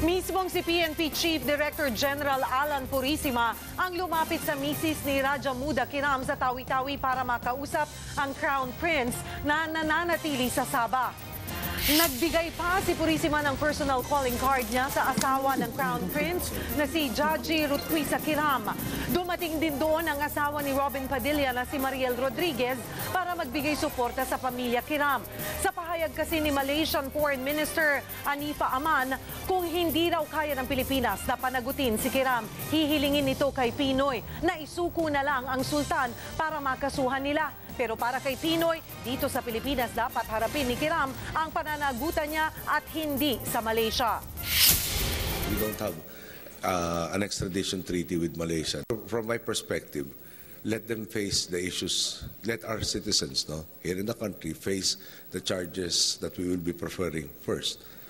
Mismong si PNP Chief Director General Alan Purisima ang lumapit sa misis ni Raja Muda Kiram sa Tawi-Tawi para makausap ang Crown Prince na nananatili sa Sabah. Nagbigay pa si Purisima ng personal calling card niya sa asawa ng Crown Prince na si Jaji Rutquisa Kiram. Dumating din doon ang asawa ni Robin Padilla na si Mariel Rodriguez para magbigay suporta sa pamilya Kiram. Sa pahayag kasi ni Malaysian Foreign Minister Anifa Aman, kung hindi raw kaya ng Pilipinas na panagutin si Kiram, hihilingin ito kay Pinoy na isuko na lang ang sultan para makasuhan nila. Pero para kay Pinoy, dito sa Pilipinas dapat harapin ni Kiram ang pananagutan niya at hindi sa Malaysia. We don't have an extradition treaty with Malaysia. From my perspective, let them face the issues. Let our citizens here in the country face the charges that we will be preferring first.